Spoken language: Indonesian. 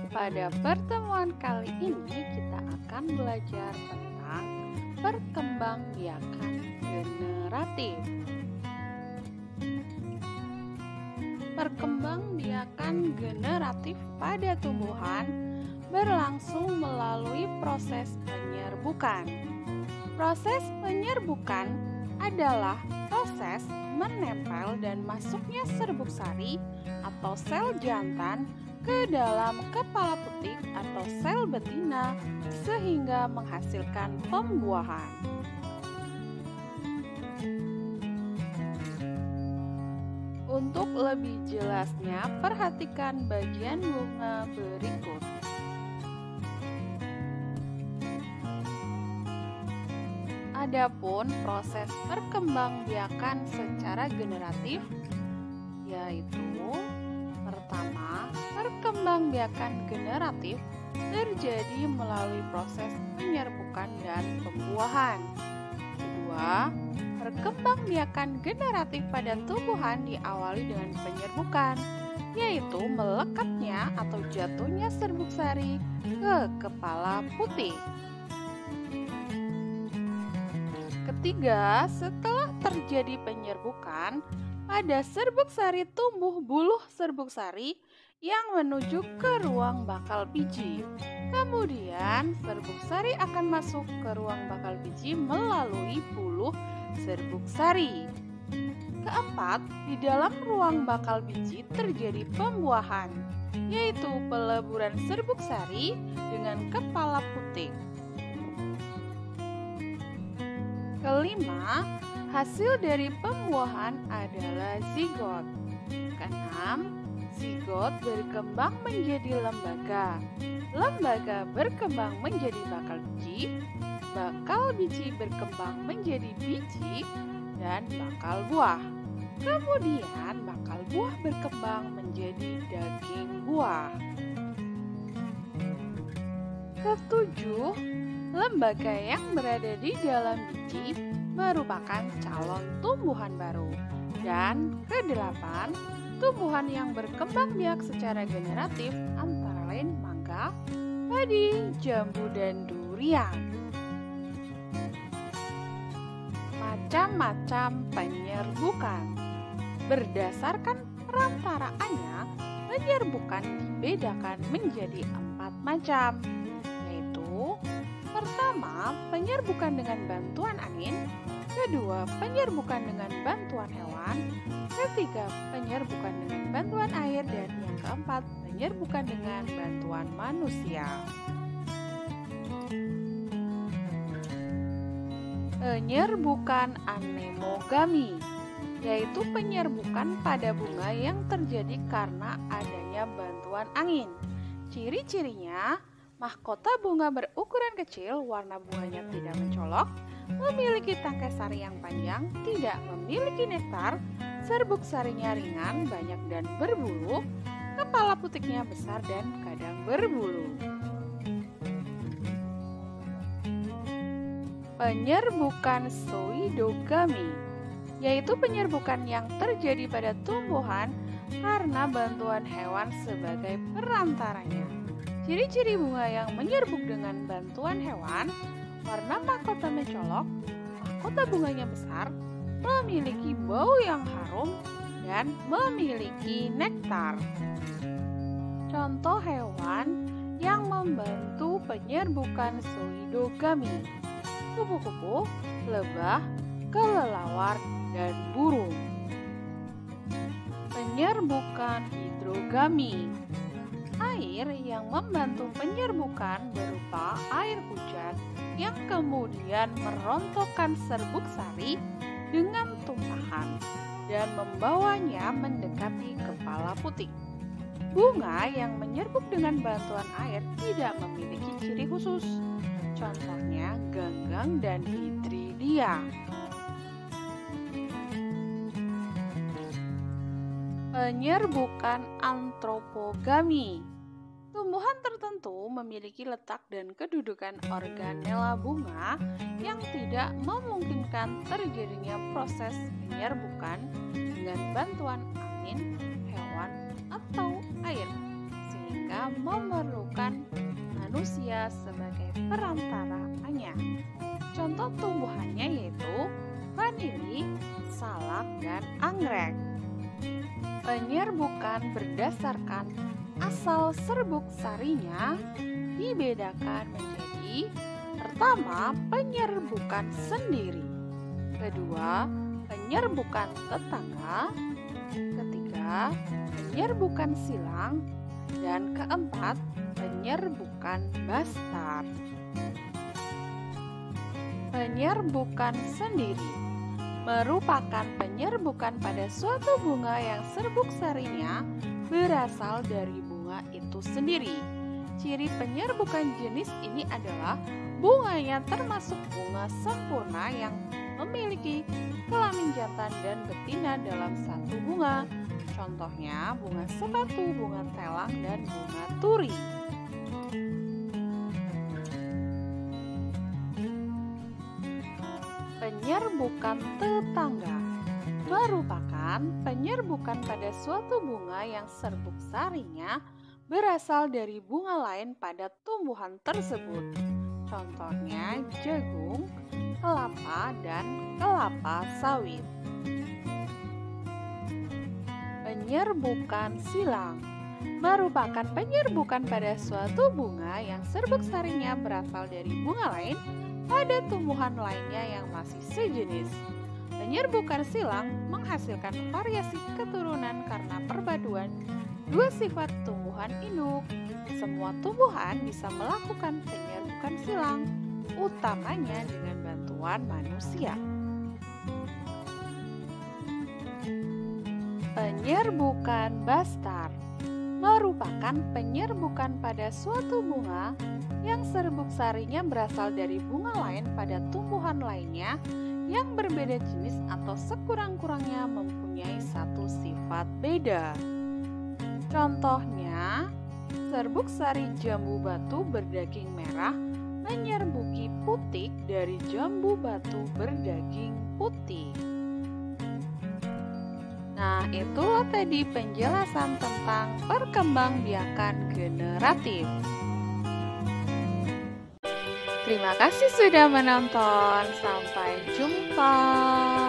Pada pertemuan kali ini kita akan belajar tentang perkembangbiakan generatif. Perkembangbiakan generatif pada tumbuhan berlangsung melalui proses penyerbukan. Proses penyerbukan adalah proses menempel dan masuknya serbuk sari atau sel jantan ke dalam kepala putik atau sel betina sehingga menghasilkan pembuahan. Untuk lebih jelasnya, perhatikan bagian bunga berikut. Adapun proses perkembangbiakan secara generatif yaitu pertama, perkembangbiakan generatif terjadi melalui proses penyerbukan dan pembuahan. Kedua, perkembangbiakan generatif pada tumbuhan diawali dengan penyerbukan, yaitu melekatnya atau jatuhnya serbuk sari ke kepala putik. Ketiga, setelah terjadi penyerbukan, pada serbuk sari tumbuh buluh serbuk sari yang menuju ke ruang bakal biji. Kemudian, serbuk sari akan masuk ke ruang bakal biji melalui buluh serbuk sari. Keempat, di dalam ruang bakal biji terjadi pembuahan, yaitu peleburan serbuk sari dengan kepala putik. Kelima, hasil dari pembuahan adalah zigot. Keenam, zigot berkembang menjadi lembaga. Lembaga berkembang menjadi bakal biji berkembang menjadi biji, dan bakal buah. Kemudian bakal buah berkembang menjadi daging buah. Ketujuh, lembaga yang berada di dalam biji merupakan calon tumbuhan baru. Dan kedelapan, tumbuhan yang berkembang biak secara generatif antara lain mangga, padi, jambu, dan durian. Macam-macam penyerbukan. Berdasarkan perantaraannya, penyerbukan dibedakan menjadi 4 macam, yaitu pertama, penyerbukan dengan bantuan angin. Kedua, penyerbukan dengan bantuan hewan. Ketiga, penyerbukan dengan bantuan air. Dan yang keempat, penyerbukan dengan bantuan manusia. Penyerbukan anemogami, yaitu penyerbukan pada bunga yang terjadi karena adanya bantuan angin. Ciri-cirinya, mahkota bunga berukuran kecil, warna bunganya tidak mencolok, memiliki tangkai sari yang panjang, tidak memiliki nektar, serbuk sarinya ringan, banyak dan berbulu, kepala putiknya besar dan kadang berbulu. Penyerbukan pseudogamy, yaitu penyerbukan yang terjadi pada tumbuhan karena bantuan hewan sebagai perantaranya. Ciri-ciri bunga yang menyerbuk dengan bantuan hewan, warna mahkota mencolok, mahkota bunganya besar, memiliki bau yang harum, dan memiliki nektar. Contoh hewan yang membantu penyerbukan pseudogamy: kupu-kupu, lebah, kelelawar, dan burung. Penyerbukan hidrogami, air yang membantu penyerbukan berupa air hujan yang kemudian merontokkan serbuk sari dengan tumpahan dan membawanya mendekati kepala putik. Bunga yang menyerbuk dengan bantuan air tidak memiliki ciri khusus. Contohnya ganggang dan hidridia. Penyerbukan antropogami, tumbuhan tertentu memiliki letak dan kedudukan organela bunga yang tidak memungkinkan terjadinya proses penyerbukan dengan bantuan angin, hewan, atau air, sehingga memerlukan manusia sebagai perantaraannya. Contoh tumbuhannya yaitu vanili, salak, dan anggrek. Penyerbukan berdasarkan asal serbuk sarinya dibedakan menjadi: pertama, penyerbukan sendiri; kedua, penyerbukan tetangga; ketiga, penyerbukan silang; dan keempat, penyerbukan bastar. Penyerbukan sendiri merupakan penyerbukan pada suatu bunga yang serbuk sarinya berasal dari bunga itu sendiri. Ciri penyerbukan jenis ini adalah bunganya termasuk bunga sempurna yang memiliki kelamin jantan dan betina dalam satu bunga. Contohnya bunga sepatu, bunga telang, dan bunga turi. Penyerbukan tetangga merupakan penyerbukan pada suatu bunga yang serbuk sarinya berasal dari bunga lain pada tumbuhan tersebut. Contohnya jagung, kelapa, dan kelapa sawit. Penyerbukan silang merupakan penyerbukan pada suatu bunga yang serbuk sarinya berasal dari bunga lain pada tumbuhan lainnya yang masih sejenis. Penyerbukan silang menghasilkan variasi keturunan karena perpaduan dua sifat tumbuhan induk. Semua tumbuhan bisa melakukan penyerbukan silang, utamanya dengan bantuan manusia. Penyerbukan bastar merupakan penyerbukan pada suatu bunga yang serbuk sarinya berasal dari bunga lain pada tumbuhan lainnya yang berbeda jenis atau sekurang-kurangnya mempunyai satu sifat beda. Contohnya, serbuk sari jambu batu berdaging merah menyerbuki putik dari jambu batu berdaging putih. Nah, itulah tadi penjelasan tentang perkembangbiakan generatif. Terima kasih sudah menonton. Sampai jumpa.